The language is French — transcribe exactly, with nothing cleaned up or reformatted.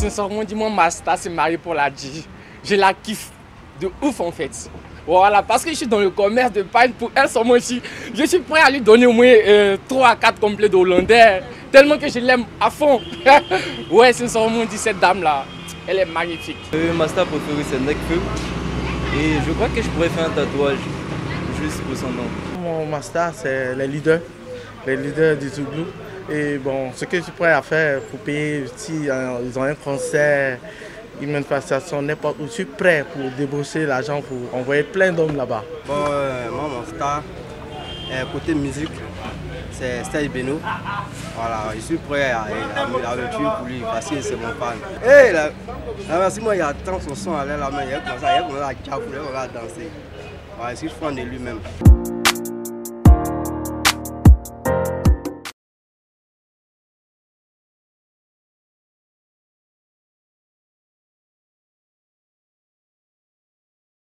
sincèrement, dis-moi, Masta s'est mariée pour la G. Je la kiffe de ouf en fait. Voilà, parce que je suis dans le commerce de paille pour elle, son mochi. Je suis prêt à lui donner au moins euh, trois à quatre complets de hollandais. Tellement que je l'aime à fond. Ouais, sincèrement, dit cette dame-là, elle est magnifique. Euh, ma star préférée, c'est Nekfeu. Et je crois que je pourrais faire un tatouage juste pour son nom. Mon master, c'est les leaders, les leaders du Zouglou. Et bon, ce que je pourrais à faire pour payer, si euh, ils ont un concert, une manifestation, n'importe où, je suis prêt pour débourser l'argent pour envoyer plein d'hommes là-bas. Bon, euh, moi, mon star, euh, côté musique, c'est Style Beno. Voilà, je suis prêt à, à, à, à me tuer pour lui parce que c'est mon fan. Hey, là, là, merci, moi, il y a tant son son à la main, il y a comme ça, il y a comme ça à capoter, il y a comme ça à danser. Voilà, je suis fan de lui-même.